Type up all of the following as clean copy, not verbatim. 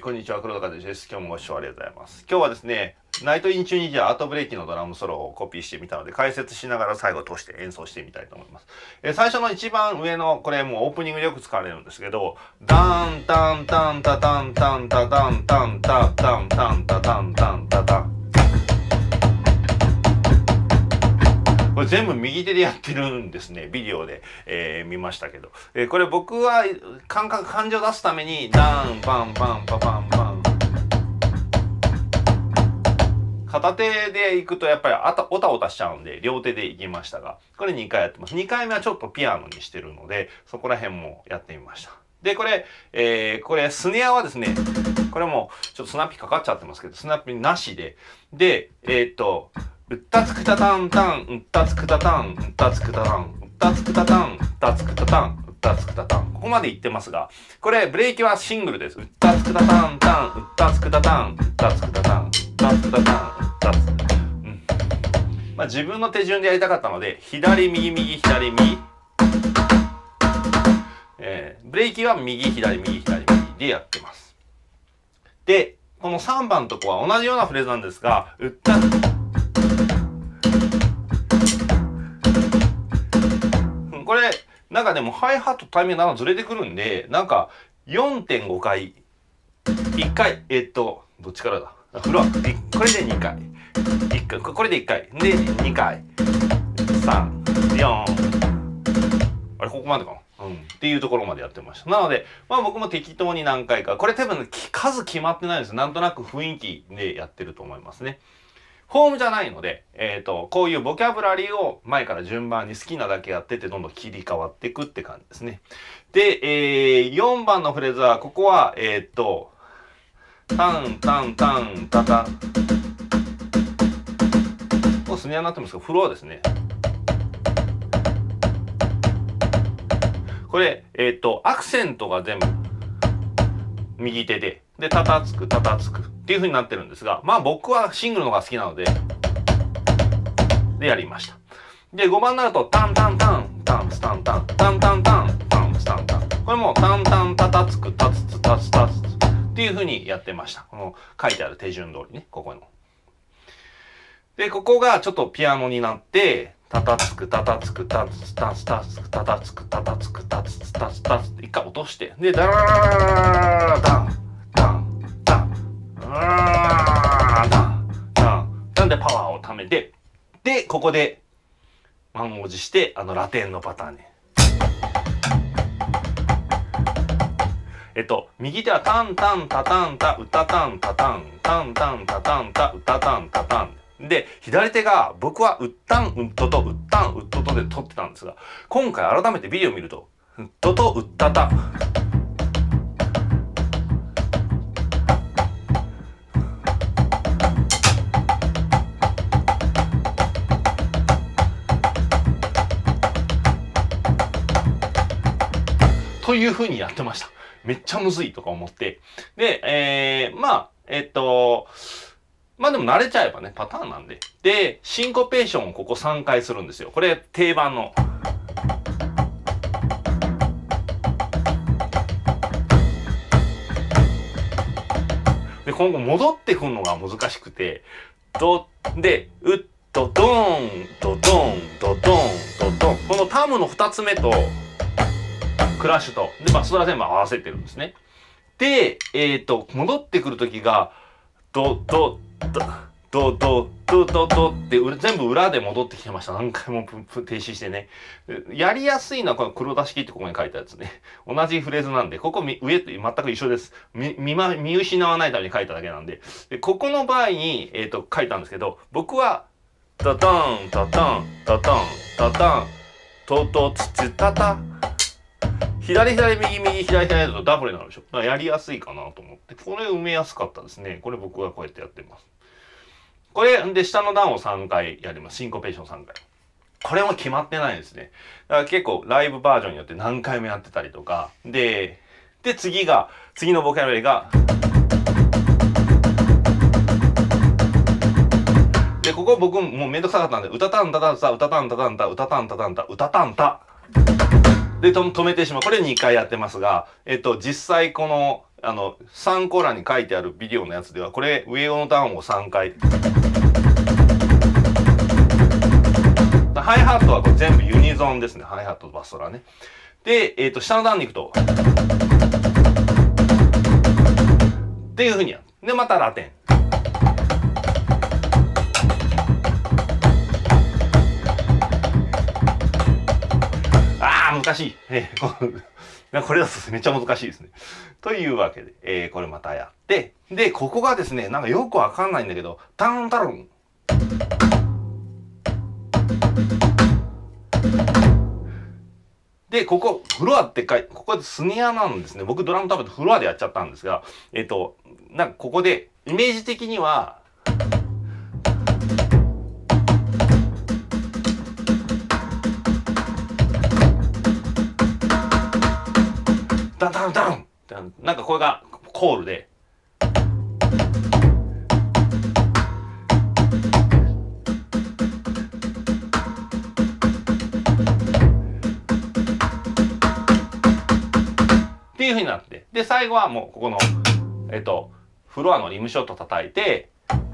こんにちは、黒田和之です。今日もご視聴ありがとうございます。今日はですね、ナイトインチュニジアアートブレイキのドラムソロをコピーしてみたので、解説しながら最後通して演奏してみたいと思います。最初の一番上の、これもうオープニングでよく使われるんですけど、ダンタンタンタタンタンタタンタンタタンタンタタンタンタタン。これ全部右手でやってるんですね。ビデオで、見ましたけど。これ僕は感情を出すために、ダン、パン、パン、パパン、パン。片手で行くとやっぱりおたおたしちゃうんで、両手で行きましたが、これ2回やってます。2回目はちょっとピアノにしてるので、そこら辺もやってみました。で、これ、スネアはですね、これもちょっとスナッピかかっちゃってますけど、スナッピなしで、で、うったつくたたんたん、うったつくたたん、うったつくたたん、うったつくたたん、うったつくたたん、うったつくたたん。ここまで言ってますが、これブレーキはシングルです。うったつくたたんたん、うったつくたたん、うったつくたたん、うったつくたたん、うったつくたたん。まあ自分の手順でやりたかったので、左右右左右。ブレーキは右左右左右でやってます。で、この3番のとこは同じようなフレーズなんですが、うったこれ、なんかでもハイハットタイミングがずれてくるんで、なんか 4.5 回、1回、どっちからだフロア、これで2回。1回、これで1回。で、2回。3、4。あれ、ここまでかなっていうところまでやってました。なので、まあ僕も適当に何回か、これ多分数決まってないです。なんとなく雰囲気でやってると思いますね。フォームじゃないので、こういうボキャブラリーを前から順番に好きなだけやってってどんどん切り替わっていくって感じですね。で、4番のフレーズは、ここは、タンタンタンタタン。もうスネアになってますけど、フロアですね。これ、アクセントが全部右手で、で、たたつく、たたつくっていう風になってるんですが、まあ僕はシングルの方が好きなので、でやりました。で、5番になると、タンタンタン、タンスタンタン、タンタンタン、タンスタンタン。これも、タンタンたたつく、たつつたつたつっていう風にやってました。この書いてある手順通りね、ここの。で、ここがちょっとピアノになって、たたつく、たたつく、たつたつたつく、たたつく、たたつく、たつたつたつって一回落として、で、ダラララララダン、ダン、ダン、ダン、ダン、なんでパワーを貯めて、で、ここで満を持して、ラテンのパターンね。右手はタンタンタタンタ、ウタタンタタン、タンタンタタンタ、ウタタンタタン。で、左手が僕はウッタンウッドとウッタンウッドとで撮ってたんですが、今回改めてビデオを見ると、ウッドとウッタタ。という風にやってました。めっちゃむずいとか思って。で、まあでも慣れちゃえばね、パターンなんで。で、シンコペーションをここ3回するんですよ。これ定番の。で、今後戻ってくるのが難しくて、で、うっと、ドーン、ドドン、ドドン、ドドン。このタムの2つ目と、クラッシュと、で、バスドラ全部合わせてるんですね。で、戻ってくるときが、ドって全部裏で戻ってきてました。何回も停止してね。やりやすいのはこの黒田式ってここに書いたやつね。同じフレーズなんで、ここ上と全く一緒です。見失わないために書いただけなんで。でここの場合に、書いたんですけど、僕は、タタン、タタン、タタン、タタン、トトツツタタ。左左右右左左だとダブルになるでしょ。だからやりやすいかなと思って。これ埋めやすかったですね。これ僕はこうやってやってます。これで下の段を3回やります。シンコペーション3回。これも決まってないですね。だから結構ライブバージョンによって何回もやってたりとか。で、次のボキャブラリーが、で、ここ僕もうめんどくさかったんで、うたたんたたんた、うたたんたたんた、うたたんたたんた、うたたんた。で、止めてしまう。これ2回やってますが、実際この、 参考欄に書いてあるビデオのやつでは、これ、上の段を3回。ハイハットはこれ全部ユニゾンですね。ハイハットとバストラね。で、下の段に行くと、っていう風にやる。で、またラテン。難しい。これだとめっちゃ難しいですね。というわけで、これまたやって、で、ここがですね、なんかよくわかんないんだけど、タンタルン。で、ここ、フロアってここでスネアなんですね。僕ドラム食べてフロアでやっちゃったんですが、なんかここで、イメージ的には、ダンダンダンってなんかこれがコールで。っていう風になって。で、最後はもうここの、フロアのリムショット叩いて、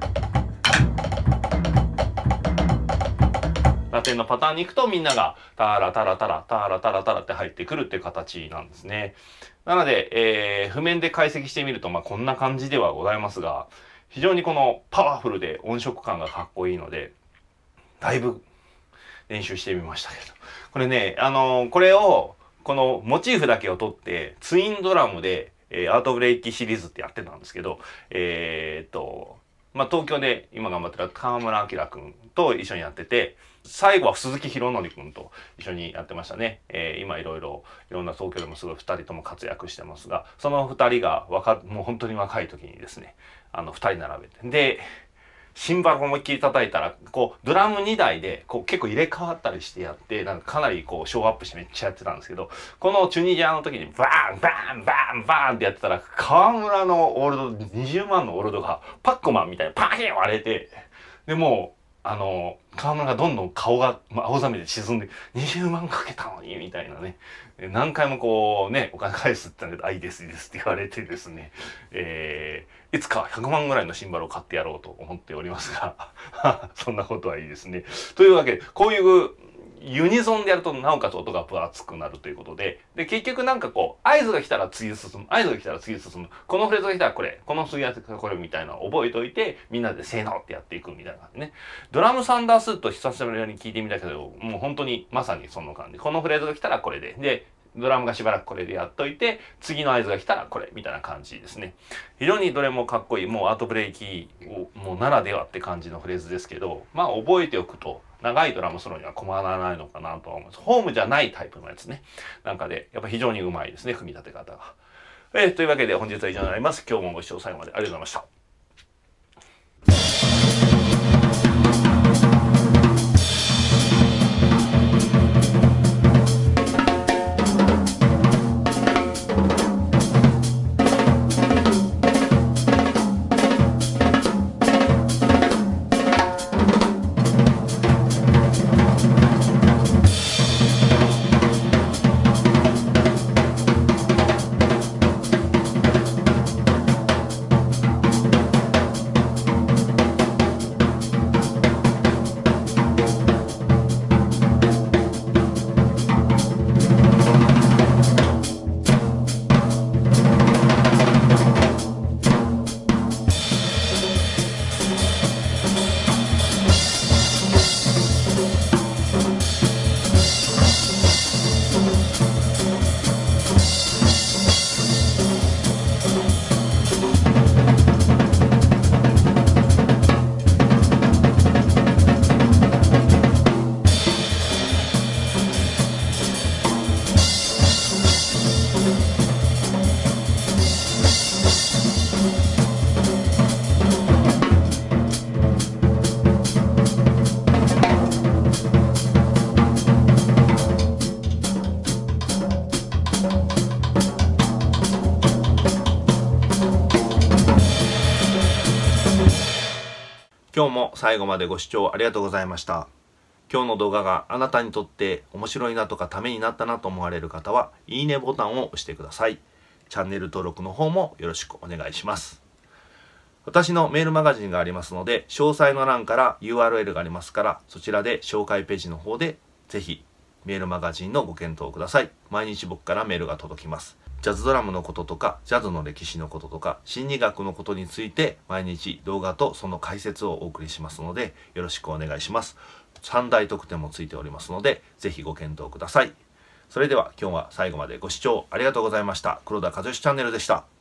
ラテンのパターンに行くとみんながタラタラタラタラタラタラって入ってくるっていう形なんですね。なので、譜面で解析してみると、こんな感じではございますが、非常にこのパワフルで音色感がかっこいいので、だいぶ練習してみましたけど。これね、これを、このモチーフだけを取って、ツインドラムで、アートブレイキシリーズってやってたんですけど、東京で今頑張ってる川村明君と一緒にやってて、最後は鈴木宏典君と一緒にやってましたね。今いろんな東京でもすごい2人とも活躍してますが、その2人がもう本当に若い時にですね、2人並べて。で、シンバルを思いっきり叩いたら、こう、ドラム2台で、こう、結構入れ替わったりしてやって、なんかかなりこう、ショーアップしてめっちゃやってたんですけど、このチュニジアの時に、バーンバーンバーンバーンってやってたら、河村のオールド、20万のオールドが、パッコマンみたいにパキン割れて、で、もう、河村がどんどん顔が青ざめて沈んで、20万かけたのに、みたいなね。何回もこうね、お金返すって言ったんだけど、いいです、いいですって言われてですね、いつか100万ぐらいのシンバルを買ってやろうと思っておりますが、そんなことはいいですね。というわけで、こういうユニゾンでやるとなおかつ音が分厚くなるということで、結局なんかこう、合図が来たら次進む、合図が来たら次進む、このフレーズが来たらこれ、この次がこれみたいなのを覚えておいて、みんなでせーのってやっていくみたいな感じね。ドラムサンダースート久しぶりに聞いてみたけど、もう本当にまさにその感じ。このフレーズが来たらこれで、ドラムがしばらくこれでやっといて、次の合図が来たらこれみたいな感じですね。非常にどれもかっこいい、もうアートブレイキをもうならではって感じのフレーズですけど、覚えておくと、長いドラムソロには困らないのかなとは思います。ホームじゃないタイプのやつね。なんかで、やっぱ非常にうまいですね、組み立て方が。というわけで本日は以上になります。今日もご視聴最後までありがとうございました。今日も最後までご視聴ありがとうございました。今日の動画があなたにとって面白いなとかためになったなと思われる方は、いいねボタンを押してください。 チャンネル登録の方もよろしくお願いします。私のメールマガジンがありますので、詳細の欄から URL がありますから、そちらで紹介ページの方でぜひメールマガジンのご検討ください。毎日僕からメールが届きます。ジャズドラムのこととか、ジャズの歴史のこととか、心理学のことについて毎日動画とその解説をお送りしますので、よろしくお願いします。3大特典もついておりますので、ぜひご検討ください。それでは今日は最後までご視聴ありがとうございました。黒田和義チャンネルでした。